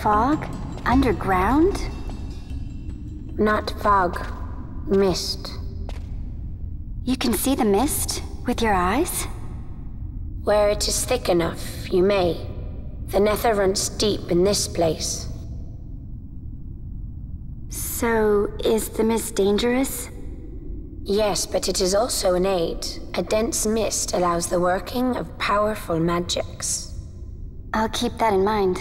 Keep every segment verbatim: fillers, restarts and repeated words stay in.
fog? Underground? Not fog. Mist. You can see the mist with your eyes? Where it is thick enough, you may. The nether runs deep in this place. So, is the mist dangerous? Yes, but it is also an aid. A dense mist allows the working of powerful magics. I'll keep that in mind.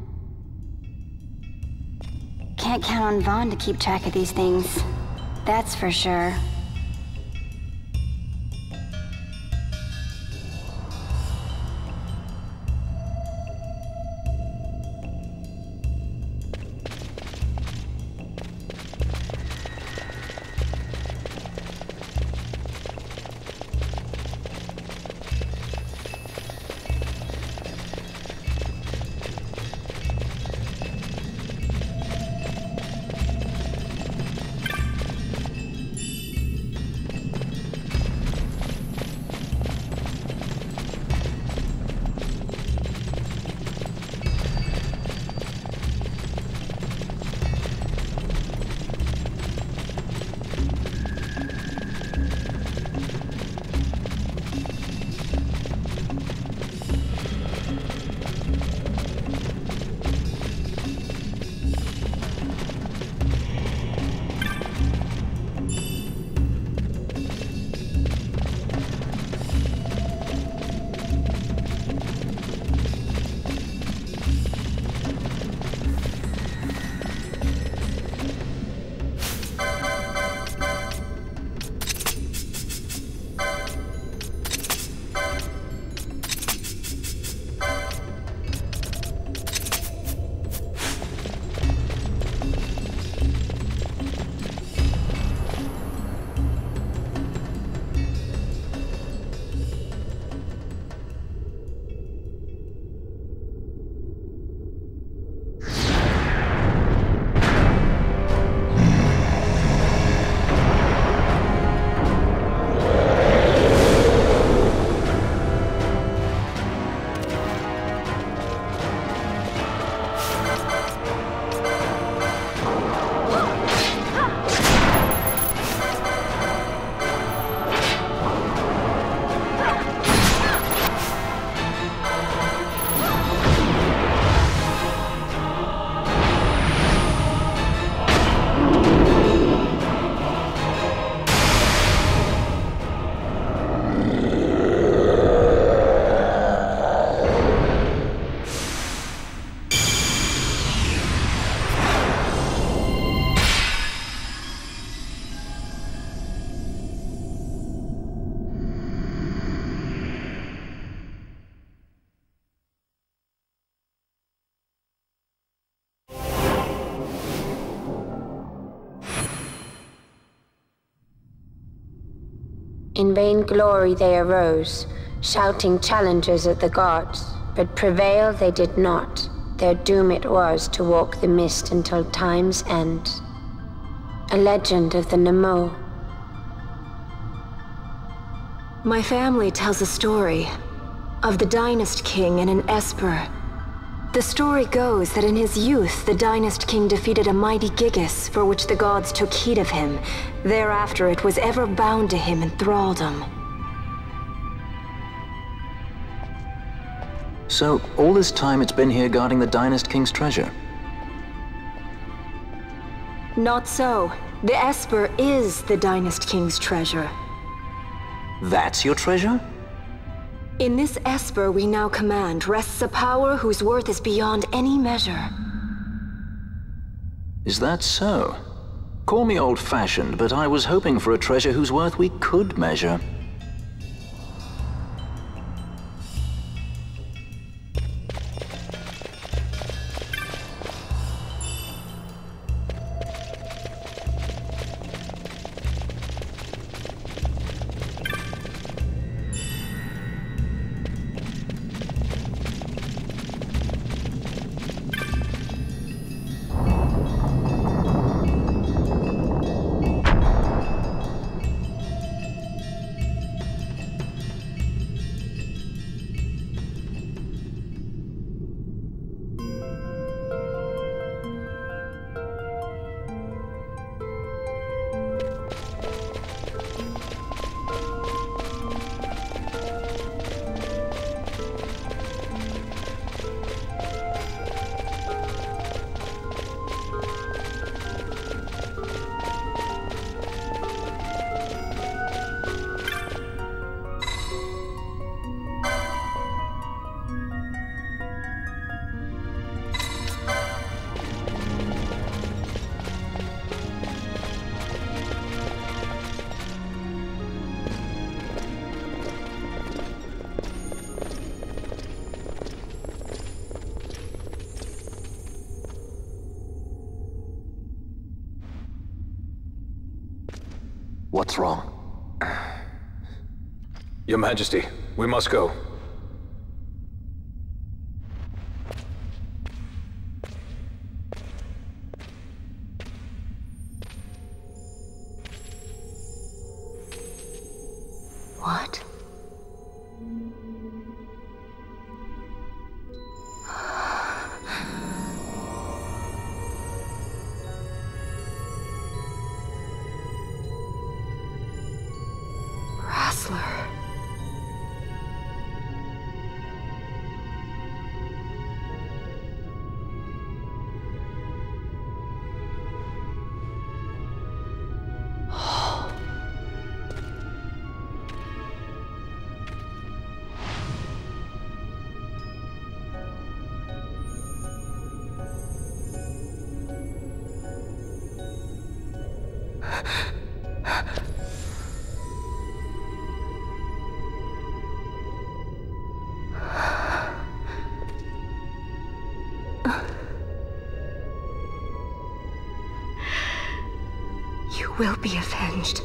Can't count on Vaughn to keep track of these things. That's for sure. In vain glory they arose, shouting challenges at the gods, but prevail they did not. Their doom it was to walk the mist until time's end. A legend of the Nemo. My family tells a story of the Dynast King and an Esper. The story goes that in his youth, the Dynast King defeated a mighty Gigas, for which the gods took heed of him. Thereafter, it was ever bound to him in thraldom. So, all this time it's been here guarding the Dynast King's treasure? Not so. The Esper is the Dynast King's treasure. That's your treasure? In this Esper we now command rests a power whose worth is beyond any measure. Is that so? Call me old-fashioned, but I was hoping for a treasure whose worth we could measure. What's wrong? Your Majesty, we must go. What? Rassler. You will be avenged.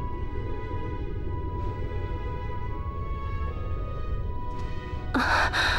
Uh...